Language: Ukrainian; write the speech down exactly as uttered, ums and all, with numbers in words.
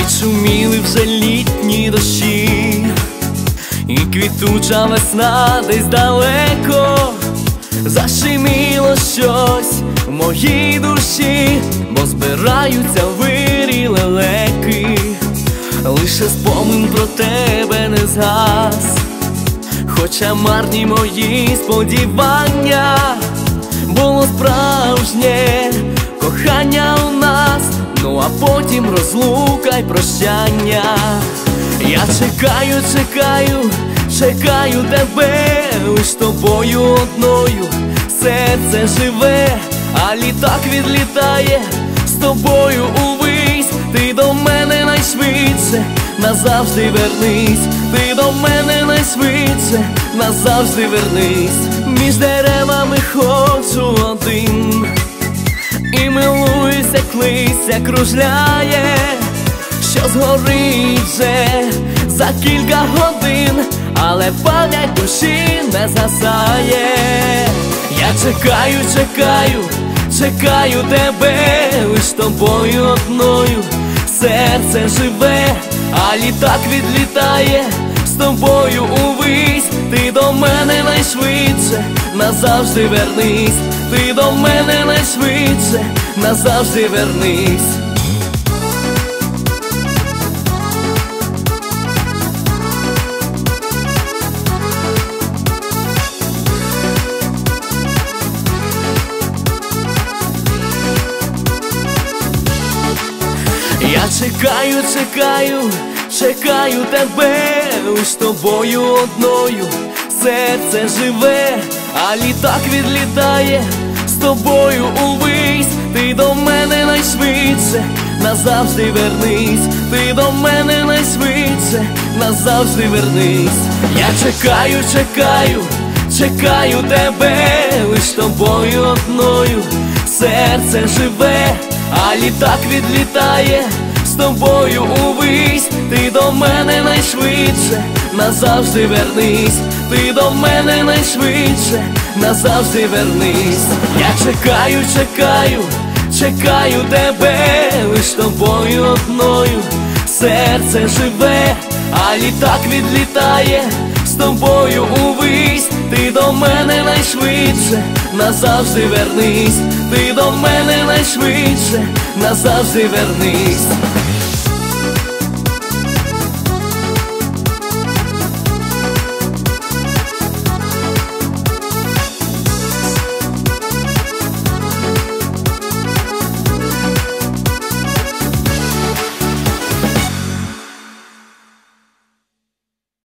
Відшуміли вже літні дощі, і квітуча весна десь далеко. Зашуміло щось в моїй душі, бо збираються вирі лелеки. Лише спомин про тебе не згас, хоча марні мої сподівання. Було справжнє кохання у нас, ну а потім розлука й прощання. Я чекаю, чекаю, чекаю тебе, лиш тобою одною серце живе, а літак відлітає з тобою увись. Ти до мене найшвидше, назавжди вернись. Ти до мене найшвидше, назавжди вернись. Між деревами ходжу один і милуюся, як листя кружляє, що згорить вже за кілька годин, але пам'ять душі не згасає. Я чекаю, чекаю, чекаю тебе, лиш тобою одною серце живе, а літак відлітає з тобою увись. Ти до мене найшвидше, назавжди вернись. Ти до мене найшвидше, назавжди вернись. Я чекаю, чекаю, чекаю тебе, лиш тобою одною серце живе, а літак відлітає з тобою увись. Ти до мене найшвидше, назавжди вернись. Ти до мене найшвидше, назавжди вернись. Я чекаю, чекаю, чекаю тебе, лиш тобою одною серце живе, а літак відлітає з тобою увись. Ти до мене найшвидше, назавжди вернись. Ти до мене найшвидше, назавжди вернись. Я чекаю, чекаю, чекаю тебе, лиш тобою одною серце живе, а літак відлітає з тобою увись. Ти до мене найшвидше, назавжди вернись. Ти до мене найшвидше, назавжди вернись.